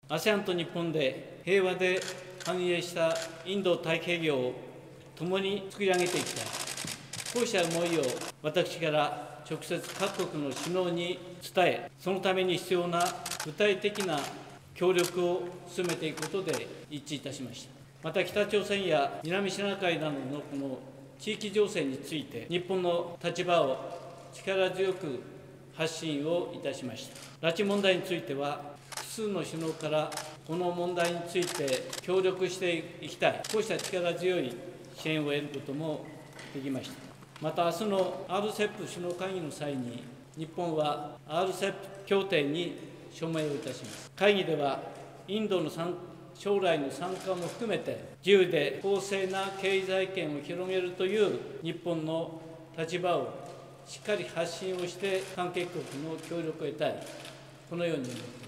ASEAN と日本で平和で繁栄したインド太平洋を共に作り上げていきたい。こうした思いを私から直接各国の首脳に伝え、そのために必要な具体的な協力を進めていくことで一致いたしました。また北朝鮮や南シナ海などのこの地域情勢について、日本の立場を力強く発信をいたしました。拉致問題については、複数の首脳からこの問題について協力していきたい、こうした力強い支援を得ることもできました。また、明日の RCEP 首脳会議の際に、日本は RCEP 協定に署名をいたします。会議では、インドの将来の参加も含めて、自由で公正な経済圏を広げるという日本の立場をしっかり発信をして、関係国の協力を得たい、このように思います。